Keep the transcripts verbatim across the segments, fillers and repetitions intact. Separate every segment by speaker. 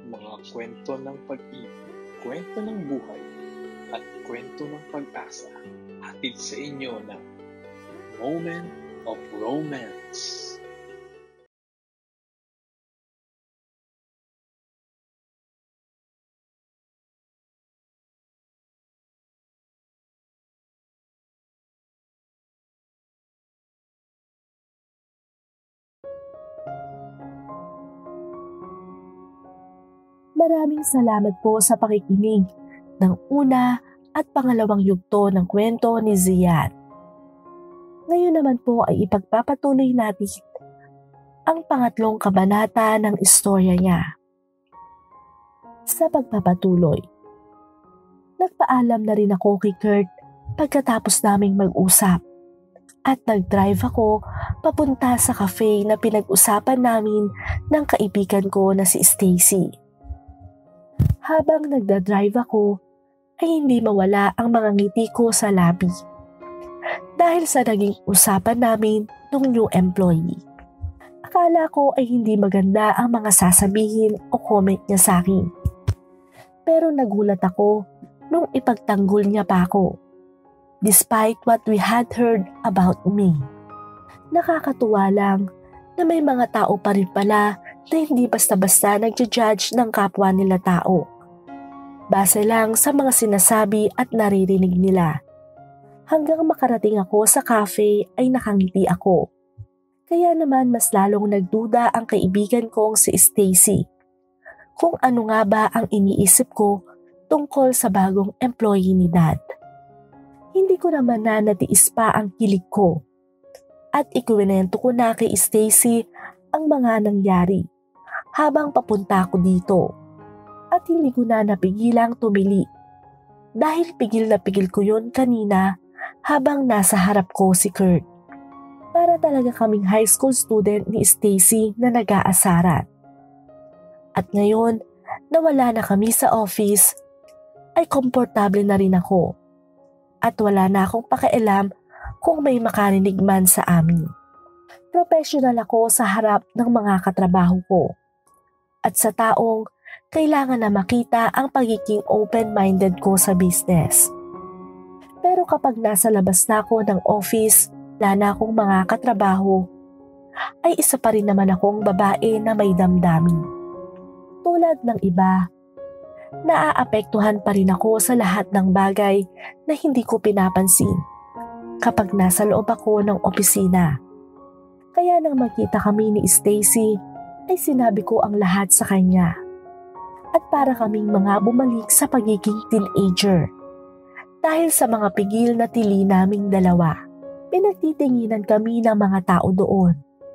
Speaker 1: mga kwento ng pag-ibig, kwento ng buhay, at kwento ng pag-asa, hatid sa inyo ng Moment of Romance.
Speaker 2: Maraming salamat po sa pakikinig ng una at pangalawang yugto ng kwento ni Ziad. Ngayon naman po ay ipagpapatuloy natin ang pangatlong kabanata ng istorya niya. Sa pagpapatuloy, nagpaalam na rin ako kay Kurt pagkatapos naming mag-usap at nag-drive ako papunta sa cafe na pinag-usapan namin ng kaibigan ko na si Stacy. Habang nagdadrive ako, ay hindi mawala ang mga ngiti ko sa labi. Dahil sa naging usapan namin ng new employee. Akala ko ay hindi maganda ang mga sasabihin o comment niya sa akin. Pero nagulat ako nung ipagtanggol niya pa ako. Despite what we had heard about me. Nakakatuwa lang na may mga tao pa rin pala na hindi basta-basta nagja-judge ng kapwa nila tao. Base lang sa mga sinasabi at naririnig nila. Hanggang makarating ako sa cafe ay nakangiti ako. Kaya naman mas lalong nagduda ang kaibigan kong si Stacy. Kung ano nga ba ang iniisip ko tungkol sa bagong employee ni Dad. Hindi ko naman na natiis pa ang kilig ko. At ikuwento ko na kay Stacy ang mga nangyari habang papunta ako dito. At hindi ko na napigilang tumili. Dahil pigil na pigil ko yun kanina habang nasa harap ko si Kurt. Para talaga kaming high school student ni Stacy na nag-aasaran. At ngayon, nawala na kami sa office, ay komportable na rin ako. At wala na akong pakialam kung may makarinig man sa amin. Professional ako sa harap ng mga katrabaho ko. At sa taong kailangan na makita ang pagiging open-minded ko sa business. Pero kapag nasa labas na ako ng office, wala na akong mga katrabaho, ay isa pa rin naman akong babae na may damdamin. Tulad ng iba, naaapektuhan pa rin ako sa lahat ng bagay na hindi ko pinapansin kapag nasa loob ako ng opisina. Kaya nang makita kami ni Stacy, ay sinabi ko ang lahat sa kanya. At para kaming mga bumalik sa pagiging teenager. Dahil sa mga pigil na tili naming dalawa, pinagtitinginan kami ng mga tao doon.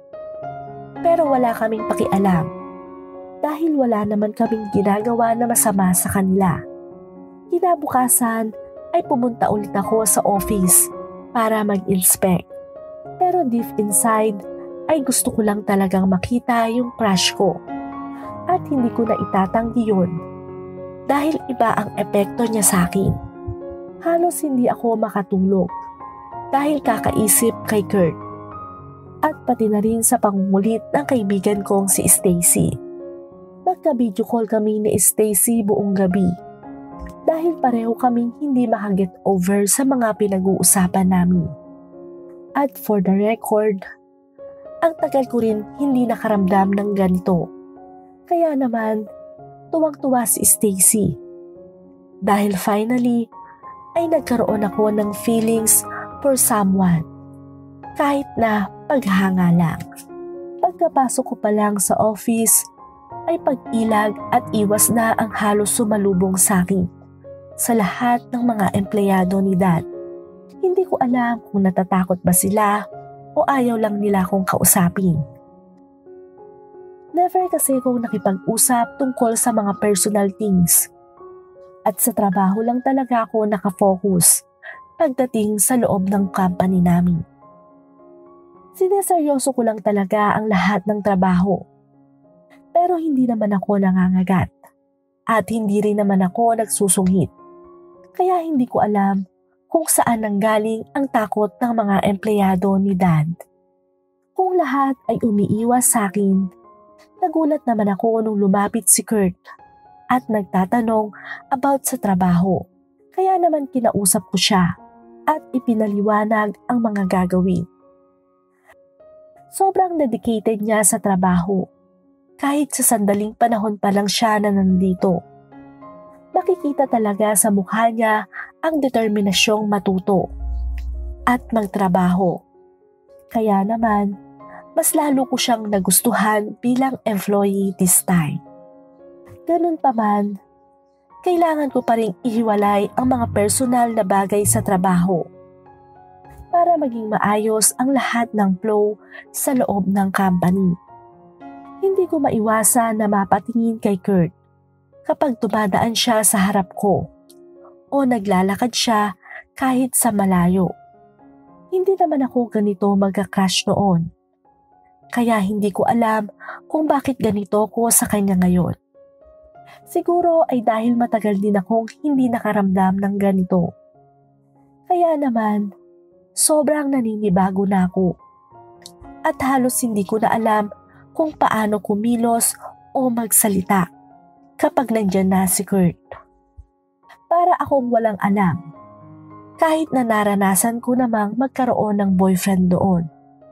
Speaker 2: Pero wala kaming pakialam. Dahil wala naman kaming ginagawa na masama sa kanila. Kinabukasan ay pumunta ulit ako sa office para mag-inspect. Pero deep inside ay gusto ko lang talagang makita yung crush ko. At hindi ko na itatanggi yun dahil iba ang epekto niya sa akin. Halos hindi ako makatulog dahil kakaisip kay Kurt at pati na rin sa pangungulit ng kaibigan kong si Stacy. Magka-video call kami ni Stacy buong gabi dahil pareho kaming hindi makaget over sa mga pinag-uusapan namin. At for the record, ang tagal ko rin hindi nakaramdam ng ganito. Kaya naman, tuwang-tuwa si Stacy. Dahil finally, ay nagkaroon ako ng feelings for someone. Kahit na paghanga lang. Pagkapasok ko pa lang sa office, ay pag-ilag at iwas na ang halos sumalubong sa akin sa lahat ng mga empleyado ni Dad. Hindi ko alam kung natatakot ba sila o ayaw lang nila akong kausapin. Never kasi kong nakipag-usap tungkol sa mga personal things. At sa trabaho lang talaga ako nakafocus pagdating sa loob ng company namin. Sineseryoso ko lang talaga ang lahat ng trabaho. Pero hindi naman ako nangangagat. At hindi rin naman ako nagsusungit. Kaya hindi ko alam kung saan nanggaling ang takot ng mga empleyado ni Dad. Kung lahat ay umiiwas sa akin, nagulat naman ako nung lumapit si Kurt at nagtatanong about sa trabaho. Kaya naman kinausap ko siya at ipinaliwanag ang mga gagawin. Sobrang dedicated niya sa trabaho. Kahit sa sandaling panahon pa lang siya na nandito. Makikita talaga sa mukha niya ang determinasyong matuto at magtrabaho. Kaya naman, mas lalo ko siyang nagustuhan bilang employee this time. Ganun pa man, kailangan ko pa rin ihiwalay ang mga personal na bagay sa trabaho para maging maayos ang lahat ng flow sa loob ng company. Hindi ko maiwasan na mapatingin kay Kurt kapag tumadaan siya sa harap ko o naglalakad siya kahit sa malayo. Hindi naman ako ganito magka-crush noon. Kaya hindi ko alam kung bakit ganito ko sa kanya ngayon. Siguro ay dahil matagal din akong hindi nakaramdam ng ganito. Kaya naman, sobrang naninibago na ako. At halos hindi ko na alam kung paano kumilos o magsalita kapag nandyan na si Kurt. Para akong walang alam, kahit na naranasan ko namang magkaroon ng boyfriend doon.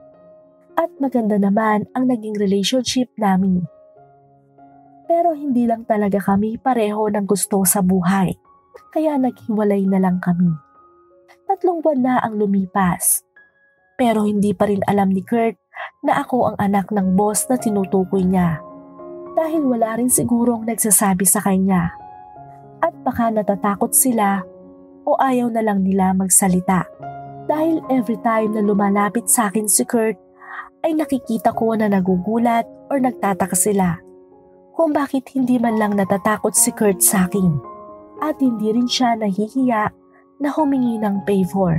Speaker 2: At maganda naman ang naging relationship namin. Pero hindi lang talaga kami pareho ng gusto sa buhay, kaya naghiwalay na lang kami. Tatlong buwan na ang lumipas, pero hindi pa rin alam ni Kurt na ako ang anak ng boss na tinutukoy niya. Dahil wala rin sigurong nagsasabi sa kanya. At baka natatakot sila o ayaw na lang nila magsalita. Dahil every time na lumalapit sa akin si Kurt, ay nakikita ko na nagugulat o nagtataka sila kung bakit hindi man lang natatakot si Kurt sa akin at hindi rin siya nahihiya na humingi ng favor.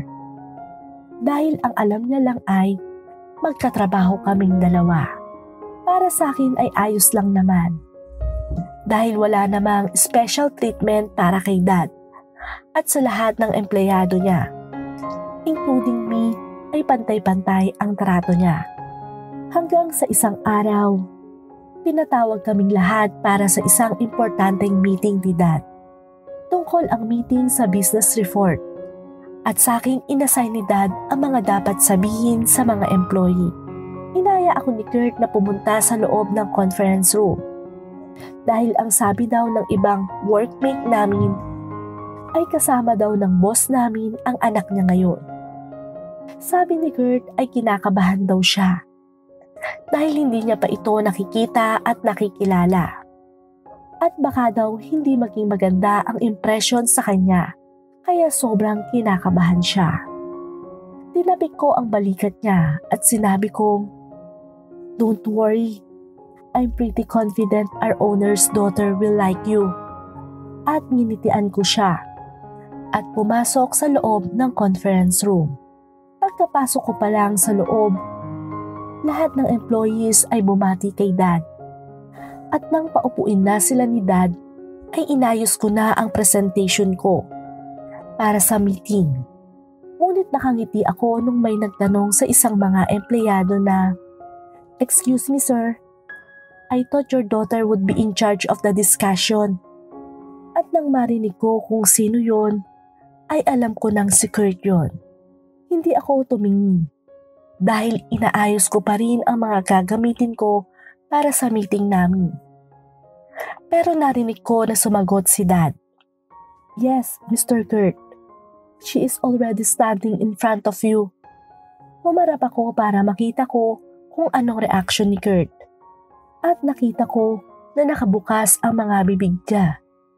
Speaker 2: Dahil ang alam niya lang ay magkatrabaho kaming dalawa. Para sa akin ay ayos lang naman. Dahil wala namang special treatment para kay Dad at sa lahat ng empleyado niya. Including me ay pantay-pantay ang trato niya. Hanggang sa isang araw, pinatawag kaming lahat para sa isang importanteng meeting ni Dad. Tungkol ang meeting sa business report. At sa akin inassign ni Dad ang mga dapat sabihin sa mga employee. Inaya ako ni Kurt na pumunta sa loob ng conference room. Dahil ang sabi daw ng ibang workmate namin ay kasama daw ng boss namin ang anak niya ngayon. Sabi ni Kurt ay kinakabahan daw siya. Dahil hindi niya pa ito nakikita at nakikilala. At baka daw hindi maging maganda ang impression sa kanya, kaya sobrang kinakabahan siya. Tinapik ko ang balikat niya at sinabi kong, "Don't worry, I'm pretty confident our owner's daughter will like you." At nginitian ko siya at pumasok sa loob ng conference room. Pagkapasok ko pa lang sa loob, lahat ng employees ay bumati kay Dad. At nang paupuin na sila ni Dad, ay inayos ko na ang presentation ko para sa meeting. Ngunit nakangiti ako nung may nagtanong sa isang mga empleyado na, "Excuse me sir, I thought your daughter would be in charge of the discussion." At nang marinig ko kung sino yon, ay alam ko nang si Kurt yon. Hindi ako tumingin. Dahil inaayos ko pa rin ang mga gagamitin ko para sa meeting namin. Pero narinig ko na sumagot si Dad. "Yes, Mister Kurt. She is already standing in front of you." Humarap ako para makita ko kung anong reaction ni Kurt. At nakita ko na nakabukas ang mga bibig niya.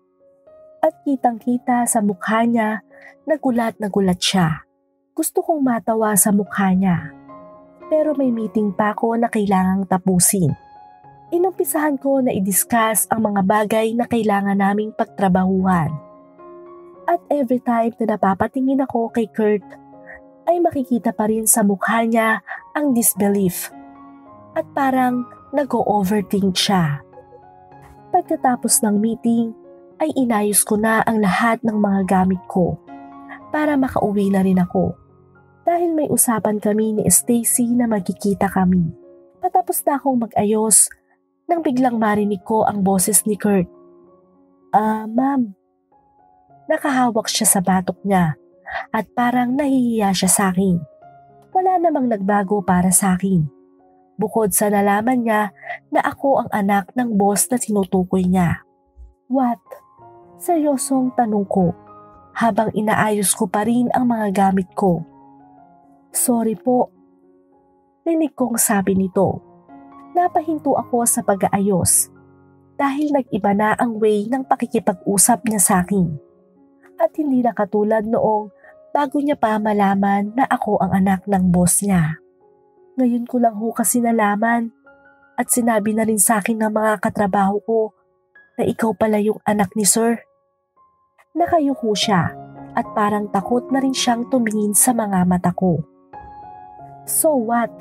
Speaker 2: At kitang-kita sa mukha niya na gulat na gulat siya. Gusto kong matawa sa mukha niya. Pero may meeting pa ako na kailangang tapusin. Inumpisahan ko na i-discuss ang mga bagay na kailangan naming pagtrabahuhan. At every time na napapatingin ako kay Kurt, ay makikita pa rin sa mukha niya ang disbelief. At parang nag-o-overthink siya. Pagkatapos ng meeting, ay inayos ko na ang lahat ng mga gamit ko para makauwi na rin ako. Dahil may usapan kami ni Stacy na magkikita kami. Patapos na akong mag-ayos nang biglang marinig ko ang boses ni Kurt. Ah, ma'am. Nakahawak siya sa batok niya at parang nahihiya siya sa akin. Wala namang nagbago para sa akin. Bukod sa nalaman niya na ako ang anak ng boss na tinutukoy niya. What? Seryosong tanong ko habang inaayos ko pa rin ang mga gamit ko. Sorry po. Rinig kong sabi nito. Napahinto ako sa pag-aayos dahil nag-iba na ang way ng pakikipag-usap niya sa akin. At hindi na katulad noong bago niya pa malaman na ako ang anak ng boss niya. Ngayon ko lang ho kasi nalaman at sinabi na rin sa akin ng mga katrabaho ko na ikaw pala yung anak ni sir. Nakayuko siya at parang takot na rin siyang tumingin sa mga mata ko. So what?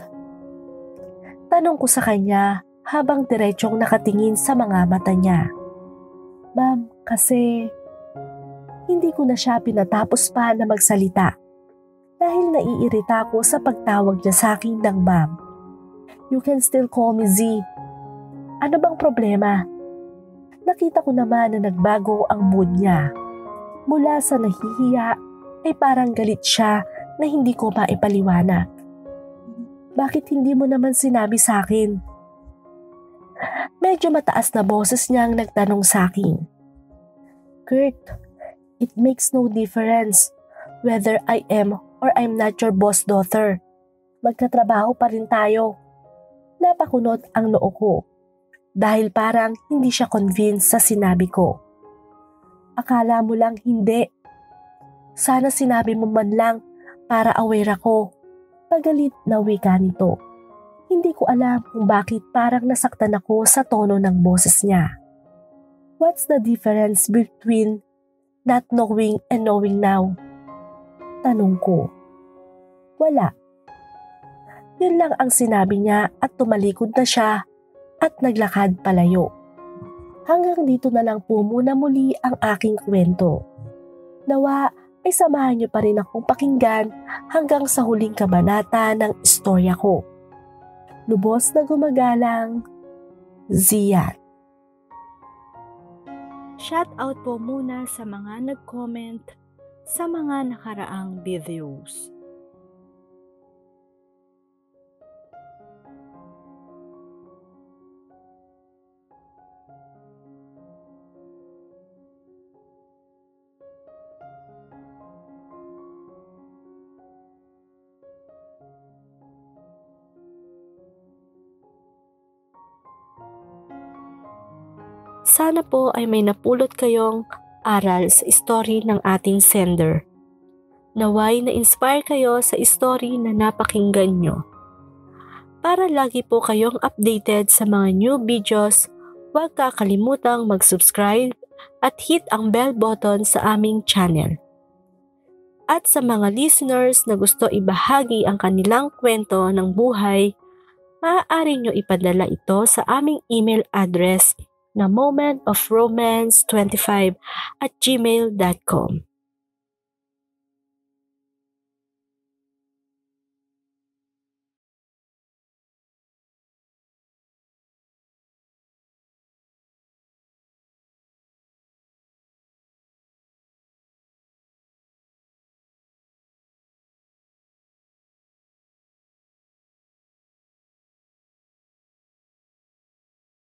Speaker 2: Tanong ko sa kanya habang diretsong nakatingin sa mga mata niya. Ma'am, kasi hindi ko na siya pinatapos pa na magsalita dahil naiirita ako sa pagtawag niya sa akin ng ma'am. You can still call me Z. Ano bang problema? Nakita ko naman na nagbago ang mood niya. Mula sa nahihiya ay parang galit siya na hindi ko maipaliwanag. Bakit hindi mo naman sinabi sa akin? Medyo mataas na boses niyang nagtanong sa akin. Kurt, it makes no difference whether I am or I'm not your boss daughter. Magkatrabaho pa rin tayo. Napakunot ang noo ko dahil parang hindi siya convinced sa sinabi ko. Akala mo lang hindi. Sana sinabi mo man lang para aware ako. Pagalit na wika nito. Hindi ko alam kung bakit parang nasaktan ako sa tono ng boses niya. What's the difference between not knowing and knowing now? Tanong ko. Wala. Yun lang ang sinabi niya at tumalikod na siya at naglakad palayo. Hanggang dito na lang po muna muli ang aking kwento. Nawa ay samahan niyo pa rin akong pakinggan hanggang sa huling kabanata ng istorya ko. Lubos na gumagalang, Zian. Shout out po muna sa mga nag-comment sa mga nakaraang videos. Sana po ay may napulot kayong aral sa story ng ating sender. Naway na-inspire kayo sa story na napakinggan nyo. Para lagi po kayong updated sa mga new videos, huwag kakalimutang mag-subscribe at hit ang bell button sa aming channel. At sa mga listeners na gusto ibahagi ang kanilang kwento ng buhay, maaari nyo ipadala ito sa aming email address na moment of romance twenty-five at gmail dot com.